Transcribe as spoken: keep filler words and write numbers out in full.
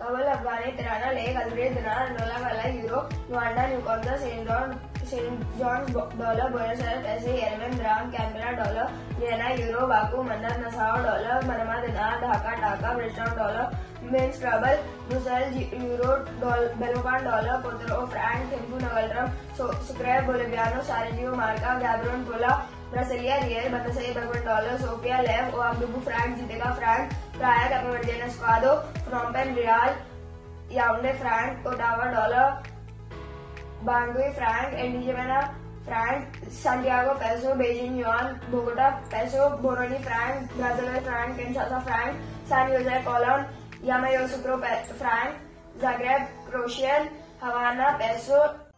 Kabul, Afghani, Tirana, Lake, Algeria, Dinar, Andola, Gala, Euro, Luanda, Newcombe, Saint John, Saint John's dollar, Buenos Aires, S A, Yerevan, Dirham, Canberra dollar, Vienna, Euro, Baku, Mandat, Nassau dollar, Manama, Dinar, Dhaka, Dhaka, Bridgetown dollar, Minsk ruble, Brussels euro, Belmopan dollar, Porto franc, Thimphu, Nagaltram, Sucre, Boliviano, Sarajevo, Marca, Gabron, Pola, Brasilia, Real, Batasai, Bermuda dollar, Sofia, Lev, Ouagadougou franc, Gitega franc, Praia, Cape Verde, Esquado, Phnom Penh real, Yaoundé franc, Ottawa dollar, Bangui franc, N'Djamena franc, Santiago peso, Beijing yuan, Bogota peso, Moroni franc, Brazzaville franc, Kinshasa franc, San Jose colon, Yamoussoukro franc, Zagreb Croatian, Havana peso,